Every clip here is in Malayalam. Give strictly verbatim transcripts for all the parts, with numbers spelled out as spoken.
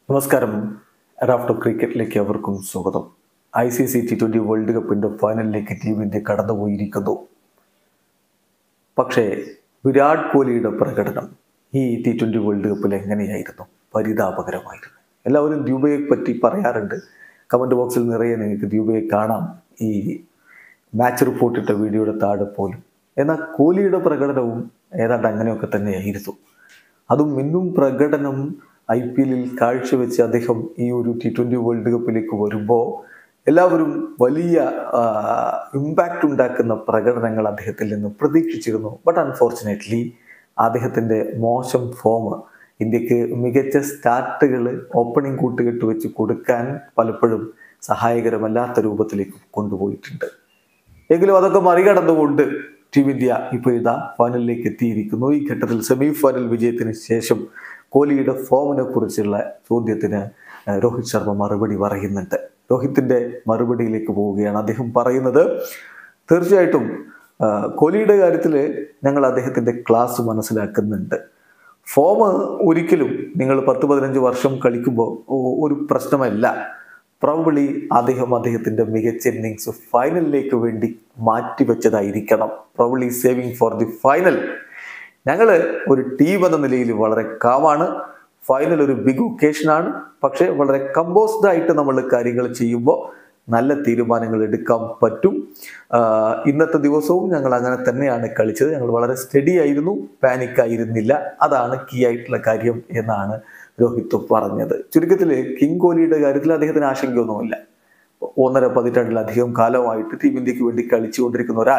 നമസ്കാരം. റാഫ്റ്റോ ക്രിക്കറ്റിലേക്ക് അവർക്കും സ്വാഗതം. I C C T twenty world കപ്പിൻ്റെ ഫൈനലിലേക്ക് ടീം ഇന്ത്യ കടന്നുപോയിരിക്കുന്നു. പക്ഷേ വിരാട് കോഹ്ലിയുടെ പ്രകടനം ഈ ടി ട്വൻ്റി വേൾഡ് കപ്പിൽ എങ്ങനെയായിരുന്നു? പരിതാപകരമായിരുന്നു. എല്ലാവരും ദ്യൂബയെ പറ്റി പറയാറുണ്ട്. കമൻറ്റ് ബോക്സിൽ നിറയെ നിങ്ങൾക്ക് ദ്യൂബയെ കാണാം ഈ മാച്ച് റിപ്പോർട്ട് ഇട്ട വീഡിയോയുടെ താഴെ പോലും. എന്നാൽ കോഹ്ലിയുടെ പ്രകടനവും ഏതാണ്ട് അങ്ങനെയൊക്കെ തന്നെയായിരുന്നു. അതും ഇന്നും പ്രകടനം ഐ പി എല്ലിൽ കാഴ്ചവെച്ച് അദ്ദേഹം ഈ ഒരു ടി ട്വൻ്റി വേൾഡ് കപ്പിലേക്ക് വരുമ്പോൾ എല്ലാവരും വലിയ ഇമ്പാക്റ്റ് ഉണ്ടാക്കുന്ന പ്രകടനങ്ങൾ അദ്ദേഹത്തിൽ നിന്ന് പ്രതീക്ഷിച്ചിരുന്നു. ബട്ട് അൺഫോർച്ചുനേറ്റ്ലി അദ്ദേഹത്തിൻ്റെ മോശം ഫോം ഇന്ത്യക്ക് മികച്ച സ്റ്റാർട്ടുകൾ ഓപ്പണിംഗ് കൂട്ടുകെട്ട് വെച്ച് കൊടുക്കാൻ പലപ്പോഴും സഹായകരമല്ലാത്ത രൂപത്തിലേക്ക് കൊണ്ടുപോയിട്ടുണ്ട്. എങ്കിലും അതൊക്കെ മറികടന്നുകൊണ്ട് ടീം ഇന്ത്യ ഇപ്പോൾ ഇതാ ഫൈനലിലേക്ക് എത്തിയിരിക്കുന്നു. ഈ ഘട്ടത്തിൽ സെമി ഫൈനൽ വിജയത്തിന് ശേഷം കോഹ്ലിയുടെ ഫോമിനെ കുറിച്ചുള്ള ചോദ്യത്തിന് രോഹിത് ശർമ്മ മറുപടി പറയുന്നുണ്ട്. രോഹിത്തിൻ്റെ മറുപടിയിലേക്ക് പോവുകയാണ്. അദ്ദേഹം പറയുന്നത്, തീർച്ചയായിട്ടും കോഹ്ലിയുടെ കാര്യത്തിൽ ഞങ്ങൾ അദ്ദേഹത്തിൻ്റെ ക്ലാസ് മനസ്സിലാക്കുന്നുണ്ട്. ഫോം ഒരിക്കലും നിങ്ങൾ പത്ത് പതിനഞ്ച് വർഷം കളിക്കുമ്പോൾ ഒരു പ്രശ്നമല്ല. പ്രോബബ്ലി അദ്ദേഹം അദ്ദേഹത്തിൻ്റെ മികച്ച ഇന്നിങ്സ് ഫൈനലിലേക്ക് വേണ്ടി മാറ്റിവെച്ചതായിരിക്കണം. Probably saving for the final. ഞങ്ങൾ ഒരു ടീം എന്ന നിലയിൽ വളരെ കാമാണ്. ഫൈനൽ ഒരു ബിഗ് ഒക്കേഷനാണ്. പക്ഷേ വളരെ കമ്പോസ്ഡ് ആയിട്ട് നമ്മൾ കാര്യങ്ങൾ ചെയ്യുമ്പോൾ നല്ല തീരുമാനങ്ങൾ എടുക്കാൻ പറ്റും. ഇന്നത്തെ ദിവസവും ഞങ്ങൾ അങ്ങനെ തന്നെയാണ് കളിച്ചത്. ഞങ്ങൾ വളരെ സ്റ്റഡി ആയിരുന്നു, പാനിക് ആയിരുന്നില്ല. അതാണ് കീ ആയിട്ടുള്ള കാര്യം എന്നാണ് രോഹിത് പറഞ്ഞത്. ചുരുക്കത്തിൽ കിങ് കോഹ്ലിയുടെ കാര്യത്തിൽ അദ്ദേഹത്തിന് ആശങ്കയൊന്നുമില്ല. ഒന്നര പതിറ്റാണ്ടിലധികം കാലമായിട്ട് ടീം ഇന്ത്യക്ക് വേണ്ടി കളിച്ചുകൊണ്ടിരിക്കുന്ന ഒരാൾ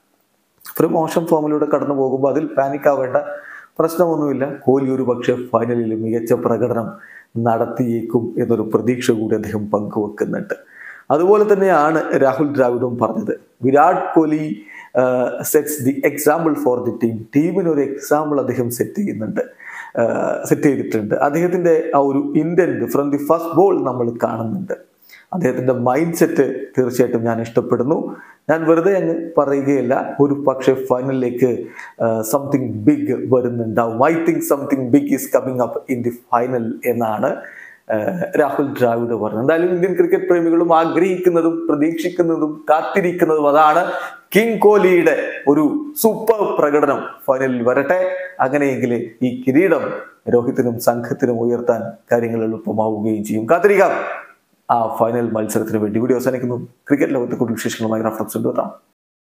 ഒരു മോശം ഫോമിലൂടെ കടന്നു പോകുമ്പോൾ അതിൽ പാനിക് ആവേണ്ട പ്രശ്നമൊന്നുമില്ല. കോഹ്ലി ഒരു പക്ഷേ ഫൈനലിൽ മികച്ച പ്രകടനം നടത്തിയേക്കും എന്നൊരു പ്രതീക്ഷ കൂടി അദ്ദേഹം പങ്കുവെക്കുന്നുണ്ട്. അതുപോലെ തന്നെയാണ് രാഹുൽ ദ്രാവിഡും പറഞ്ഞത്. Virat Kohli sets the example for the team. ടീമിന് ഒരു എക്സാമ്പിൾ അദ്ദേഹം സെറ്റ് ചെയ്യുന്നുണ്ട് സെറ്റ് ചെയ്തിട്ടുണ്ട്. അദ്ദേഹത്തിൻ്റെ ആ ഒരു intent from the first ball നമ്മൾ കാണുന്നുണ്ട്. അദ്ദേഹത്തിൻ്റെ മൈൻഡ് സെറ്റ് തീർച്ചയായിട്ടും ഞാൻ ഇഷ്ടപ്പെടുന്നു. ഞാൻ വെറുതെ അങ്ങ് പറയുകയല്ല, ഒരു പക്ഷേ ഫൈനലിലേക്ക് സംതിങ് ബിഗ് വരുന്നുണ്ടാവും. I think something big is coming up in the final എന്നാണ് രാഹുൽ ദ്രാവിഡ് പറഞ്ഞത്. എന്തായാലും ഇന്ത്യൻ ക്രിക്കറ്റ് പ്രേമികളും ആഗ്രഹിക്കുന്നതും പ്രതീക്ഷിക്കുന്നതും കാത്തിരിക്കുന്നതും അതാണ്. കിങ് കോഹ്ലിയുടെ ഒരു സൂപ്പർ പ്രകടനം ഫൈനലിൽ വരട്ടെ. അങ്ങനെയെങ്കിൽ ഈ കിരീടം രോഹിത്തിനും സംഘത്തിനും ഉയർത്താൻ കാര്യങ്ങൾ എളുപ്പമാവുകയും ചെയ്യും. കാത്തിരിക്കാം ആ ഫൈനൽ മത്സരത്തിന് വേണ്ടി. വീഡിയോ അവസാനിക്കുന്നു. ക്രിക്കറ്റ് ലോകത്തെ കൂടുതൽ വിശേഷങ്ങളുമായി റാഫ്റ്റോ എത്താം.